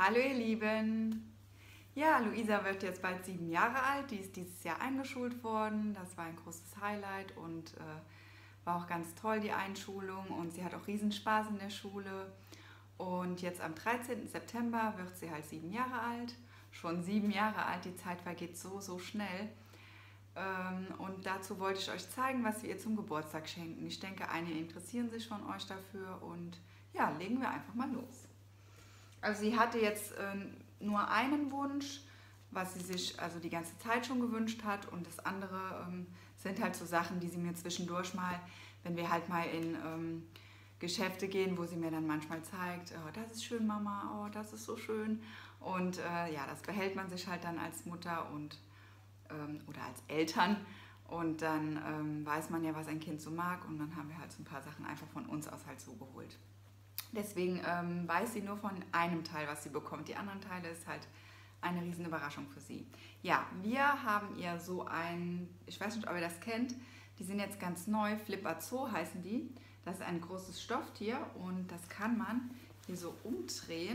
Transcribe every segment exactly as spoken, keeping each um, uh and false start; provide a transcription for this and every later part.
Hallo ihr Lieben! Ja, Luisa wird jetzt bald sieben Jahre alt, die ist dieses Jahr eingeschult worden. Das war ein großes Highlight und äh, war auch ganz toll, die Einschulung. Und sie hat auch riesen Spaß in der Schule. Und jetzt am dreizehnten September wird sie halt sieben Jahre alt. Schon sieben Jahre alt, die Zeit vergeht so, so schnell. Ähm, und dazu wollte ich euch zeigen, was wir ihr zum Geburtstag schenken. Ich denke, einige interessieren sich von euch dafür und ja, legen wir einfach mal los. Also sie hatte jetzt äh, nur einen Wunsch, was sie sich also die ganze Zeit schon gewünscht hat, und das andere ähm, sind halt so Sachen, die sie mir zwischendurch mal, wenn wir halt mal in ähm, Geschäfte gehen, wo sie mir dann manchmal zeigt, oh, das ist schön, Mama, oh, das ist so schön. Und äh, ja, das behält man sich halt dann als Mutter und ähm, oder als Eltern. Und dann ähm, weiß man ja, was ein Kind so mag, und dann haben wir halt so ein paar Sachen einfach von uns aus halt so geholt. Deswegen ähm, weiß sie nur von einem Teil, was sie bekommt. Die anderen Teile ist halt eine riesen Überraschung für sie. Ja, wir haben ihr so ein, ich weiß nicht, ob ihr das kennt, die sind jetzt ganz neu, Flipper Zoo heißen die. Das ist ein großes Stofftier und das kann man hier so umdrehen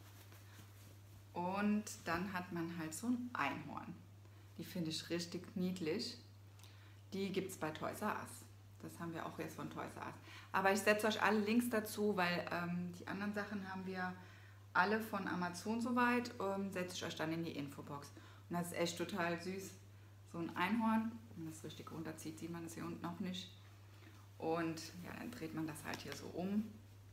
und dann hat man halt so ein Einhorn. Die finde ich richtig niedlich. Die gibt es bei Toys R Us. Das haben wir auch jetzt von Toys R Us. Aber ich setze euch alle Links dazu, weil ähm, die anderen Sachen haben wir alle von Amazon soweit. Ähm, setze ich euch dann in die Infobox. Und das ist echt total süß. So ein Einhorn. Wenn man das richtig runterzieht, sieht man es hier unten auch nicht. Und ja, dann dreht man das halt hier so um.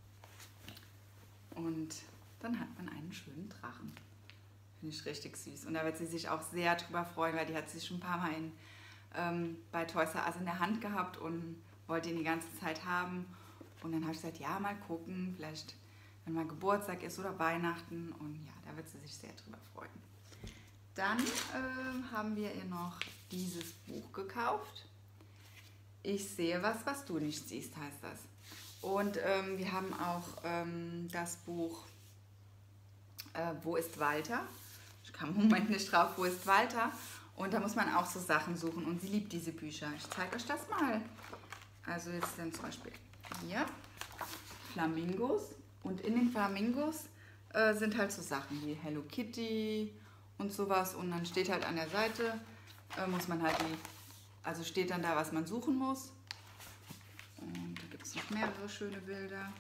Und dann hat man einen schönen Drachen. Finde ich richtig süß. Und da wird sie sich auch sehr drüber freuen, weil die hat sie schon ein paar Mal in, ähm, bei Toys R Us in der Hand gehabt und wollte ihn die ganze Zeit haben. Und dann habe ich gesagt, ja, mal gucken, vielleicht wenn mal Geburtstag ist oder Weihnachten. Und ja, da wird sie sich sehr drüber freuen. Dann äh, haben wir ihr noch dieses Buch gekauft. Ich sehe was, was du nicht siehst, heißt das. Und ähm, wir haben auch ähm, das Buch äh, Wo ist Walter? Ich kam im Moment nicht drauf, Wo ist Walter? Und da muss man auch so Sachen suchen und sie liebt diese Bücher. Ich zeige euch das mal. Also jetzt dann zum Beispiel hier Flamingos, und in den Flamingos äh, sind halt so Sachen wie Hello Kitty und sowas, und dann steht halt an der Seite, äh, muss man halt die, also steht dann da, was man suchen muss. Und da gibt es noch mehrere schöne Bilder.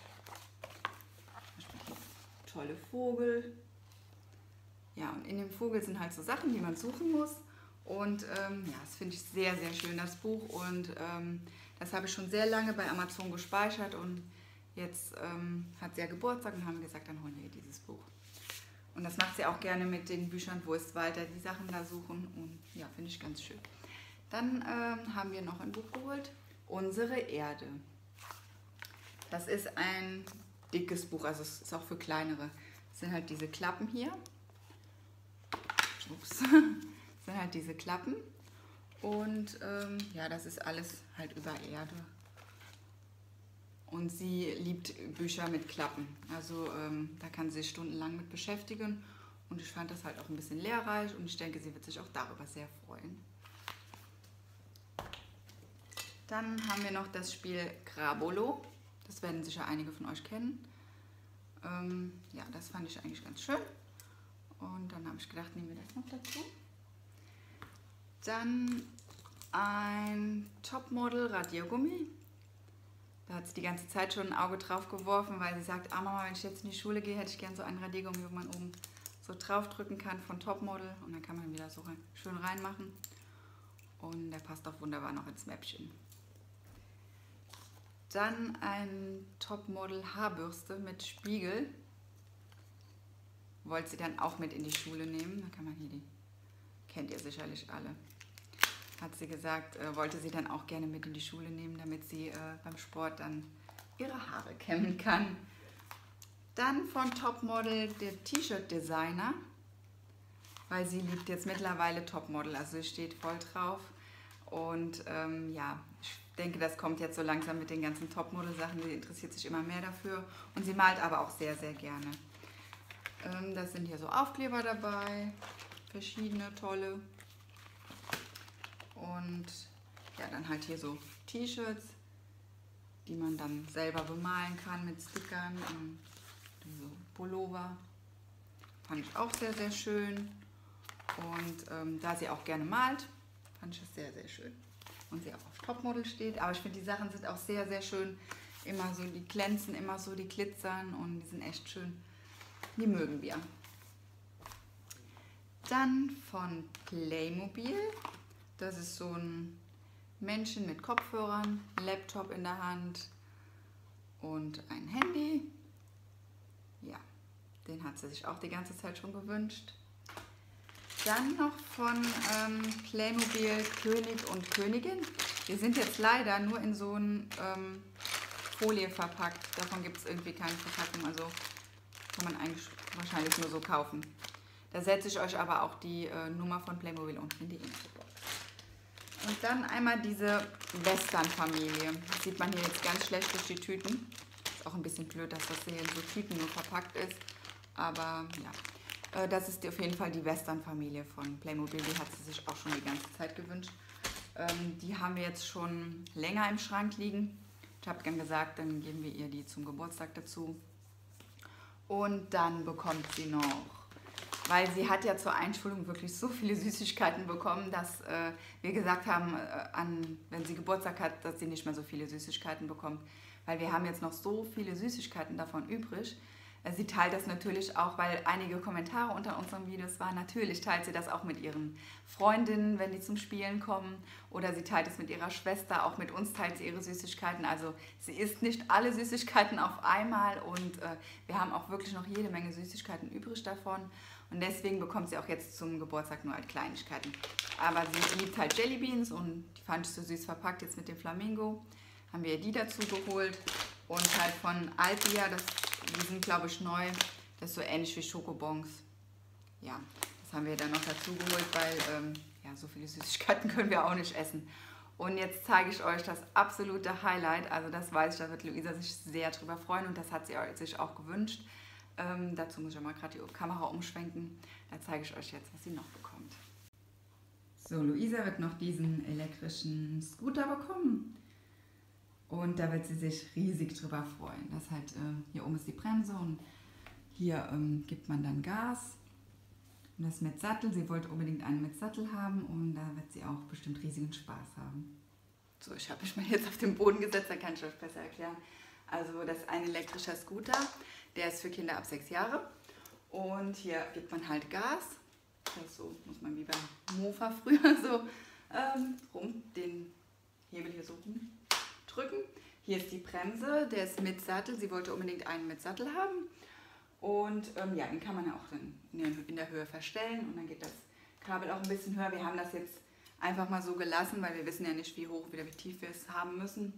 Tolle Vogel. Ja, und in dem Vogel sind halt so Sachen, die man suchen muss. Und ähm, ja, das finde ich sehr, sehr schön, das Buch. Und ähm, das habe ich schon sehr lange bei Amazon gespeichert. Und jetzt ähm, hat sie ja Geburtstag und haben gesagt, dann holen wir ihr dieses Buch. Und das macht sie auch gerne mit den Büchern, Wo ist Walter, die Sachen da suchen. Und ja, finde ich ganz schön. Dann ähm, haben wir noch ein Buch geholt, Unsere Erde. Das ist ein dickes Buch, also es ist auch für kleinere. Das sind halt diese Klappen hier. Ups. Das sind halt diese Klappen. Und ähm, ja, das ist alles halt über Erde. Und sie liebt Bücher mit Klappen. Also ähm, da kann sie sich stundenlang mit beschäftigen. Und ich fand das halt auch ein bisschen lehrreich und ich denke, sie wird sich auch darüber sehr freuen. Dann haben wir noch das Spiel Grabolo. Das werden sicher einige von euch kennen. Ähm, ja, das fand ich eigentlich ganz schön. Und dann habe ich gedacht, nehmen wir das noch dazu. Dann ein Topmodel Radiergummi. Da hat sie die ganze Zeit schon ein Auge drauf geworfen, weil sie sagt, ah Mama, wenn ich jetzt in die Schule gehe, hätte ich gerne so einen Radiergummi, wo man oben so drauf drücken kann von Topmodel. Und dann kann man wieder so rein, schön reinmachen. Und der passt auch wunderbar noch ins Mäppchen. Dann ein Topmodel Haarbürste mit Spiegel. Wollte sie dann auch mit in die Schule nehmen. Da kann man hier die, kennt ihr sicherlich alle. Hat sie gesagt, äh, wollte sie dann auch gerne mit in die Schule nehmen, damit sie äh, beim Sport dann ihre Haare kämmen kann. Dann von Topmodel der T-Shirt-Designer, weil sie liebt jetzt mittlerweile Topmodel, also sie steht voll drauf. Und ähm, ja, ich denke, das kommt jetzt so langsam mit den ganzen Topmodel-Sachen. Sie interessiert sich immer mehr dafür und sie malt aber auch sehr, sehr gerne. Ähm, das sind hier so Aufkleber dabei, verschiedene tolle. Und ja, dann halt hier so T-Shirts, die man dann selber bemalen kann mit Stickern und so Pullover. fand ich auch sehr, sehr schön. Und ähm, da sie auch gerne malt, fand ich es sehr, sehr schön. Und sie auch auf Topmodel steht. Aber ich finde, die Sachen sind auch sehr, sehr schön. Immer so, die glänzen, immer so, die glitzern und die sind echt schön. Die mögen wir. Dann von Playmobil. Das ist so ein Männchen mit Kopfhörern, Laptop in der Hand und ein Handy. Ja, den hat sie sich auch die ganze Zeit schon gewünscht. Dann noch von ähm, Playmobil König und Königin. Die sind jetzt leider nur in so ein ähm, Folie verpackt. Davon gibt es irgendwie keine Verpackung, also kann man eigentlich wahrscheinlich nur so kaufen. Da setze ich euch aber auch die äh, Nummer von Playmobil unten in die Infobox. Und dann einmal diese Western-Familie. Das sieht man hier jetzt ganz schlecht durch die Tüten. Ist auch ein bisschen blöd, dass das hier in so Tüten nur verpackt ist. Aber ja, äh, das ist auf jeden Fall die Western-Familie von Playmobil. Die hat sie sich auch schon die ganze Zeit gewünscht. Ähm, die haben wir jetzt schon länger im Schrank liegen. Ich habe dann gesagt, dann geben wir ihr die zum Geburtstag dazu. Und dann bekommt sie noch, weil sie hat ja zur Einschulung wirklich so viele Süßigkeiten bekommen, dass äh, wir gesagt haben, äh, an, wenn sie Geburtstag hat, dass sie nicht mehr so viele Süßigkeiten bekommt. Weil wir haben jetzt noch so viele Süßigkeiten davon übrig. Äh, sie teilt das natürlich auch, weil einige Kommentare unter unseren Videos waren. Natürlich teilt sie das auch mit ihren Freundinnen, wenn die zum Spielen kommen. Oder sie teilt es mit ihrer Schwester, auch mit uns teilt sie ihre Süßigkeiten. Also sie isst nicht alle Süßigkeiten auf einmal und äh, wir haben auch wirklich noch jede Menge Süßigkeiten übrig davon. Und deswegen bekommt sie auch jetzt zum Geburtstag nur halt Kleinigkeiten. Aber sie liebt halt Jellybeans und die fand ich so süß verpackt. Jetzt mit dem Flamingo haben wir die dazu geholt. Und halt von Alpia, das, die sind glaube ich neu. Das ist so ähnlich wie Schokobons. Ja, das haben wir dann noch dazu geholt, weil ähm, ja, so viele Süßigkeiten können wir auch nicht essen. Und jetzt zeige ich euch das absolute Highlight. Also das weiß ich, da wird Luisa sich sehr drüber freuen und das hat sie sich auch gewünscht. Ähm, dazu muss ich mal gerade die Kamera umschwenken. Da zeige ich euch jetzt, was sie noch bekommt. So, Luisa wird noch diesen elektrischen Scooter bekommen. Und da wird sie sich riesig drüber freuen. Das halt, äh, hier oben ist die Bremse und hier ähm, gibt man dann Gas. Und das mit Sattel. Sie wollte unbedingt einen mit Sattel haben und da wird sie auch bestimmt riesigen Spaß haben. So, ich habe mich mal jetzt auf den Boden gesetzt, da kann ich euch besser erklären. Also das ist ein elektrischer Scooter, der ist für Kinder ab sechs Jahre und hier gibt man halt Gas, das so muss man wie beim Mofa früher so ähm, rum, den Hebel hier so rumdrücken. Hier ist die Bremse, der ist mit Sattel, sie wollte unbedingt einen mit Sattel haben und ähm, ja, den kann man ja auch dann in der, in der Höhe verstellen und dann geht das Kabel auch ein bisschen höher. Wir haben das jetzt einfach mal so gelassen, weil wir wissen ja nicht, wie hoch oder wie tief wir es haben müssen.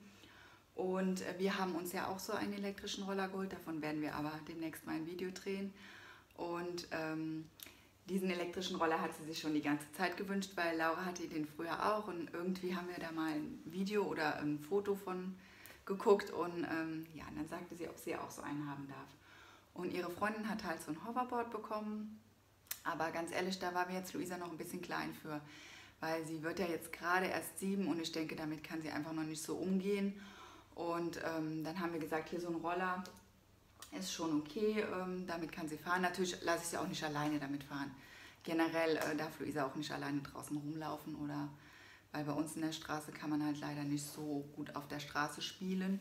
Und wir haben uns ja auch so einen elektrischen Roller geholt, davon werden wir aber demnächst mal ein Video drehen. Und ähm, diesen elektrischen Roller hat sie sich schon die ganze Zeit gewünscht, weil Laura hatte den früher auch und irgendwie haben wir da mal ein Video oder ein Foto von geguckt und ähm, ja, und dann sagte sie, ob sie auch so einen haben darf. Und ihre Freundin hat halt so ein Hoverboard bekommen, aber ganz ehrlich, da war mir jetzt Luisa noch ein bisschen klein für, weil sie wird ja jetzt gerade erst sieben und ich denke, damit kann sie einfach noch nicht so umgehen. Und ähm, dann haben wir gesagt, hier so ein Roller ist schon okay, ähm, damit kann sie fahren. Natürlich lasse ich sie auch nicht alleine damit fahren. Generell äh, darf Luisa auch nicht alleine draußen rumlaufen, oder weil bei uns in der Straße kann man halt leider nicht so gut auf der Straße spielen.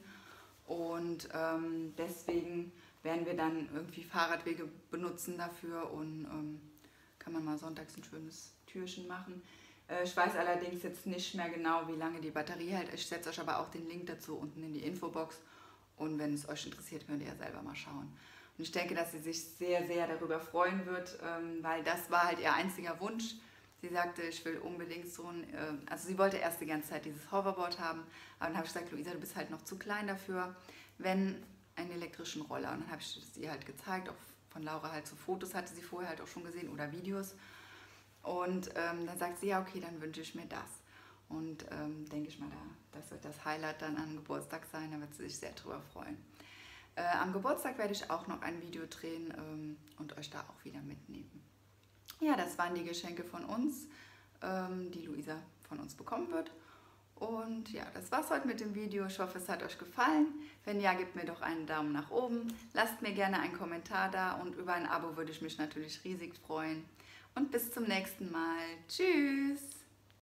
Und ähm, deswegen werden wir dann irgendwie Fahrradwege benutzen dafür und ähm, kann man mal sonntags ein schönes Türchen machen. Ich weiß allerdings jetzt nicht mehr genau, wie lange die Batterie hält. Ich setze euch aber auch den Link dazu unten in die Infobox. Und wenn es euch interessiert, könnt ihr ja selber mal schauen. Und ich denke, dass sie sich sehr, sehr darüber freuen wird, weil das war halt ihr einziger Wunsch. Sie sagte, ich will unbedingt so ein, also sie wollte erst die ganze Zeit dieses Hoverboard haben. Aber dann habe ich gesagt, Luisa, du bist halt noch zu klein dafür, wenn einen elektrischen Roller. Und dann habe ich das ihr halt gezeigt, auch von Laura halt so Fotos hatte sie vorher halt auch schon gesehen oder Videos. Und ähm, dann sagt sie, ja okay, dann wünsche ich mir das. Und ähm, denke ich mal, da, das wird das Highlight dann am Geburtstag sein, da wird sie sich sehr drüber freuen. Äh, am Geburtstag werde ich auch noch ein Video drehen ähm, und euch da auch wieder mitnehmen. Ja, das waren die Geschenke von uns, ähm, die Luisa von uns bekommen wird. Und ja, das war's heute mit dem Video. Ich hoffe, es hat euch gefallen. Wenn ja, gebt mir doch einen Daumen nach oben. Lasst mir gerne einen Kommentar da und über ein Abo würde ich mich natürlich riesig freuen. Und bis zum nächsten Mal. Tschüss!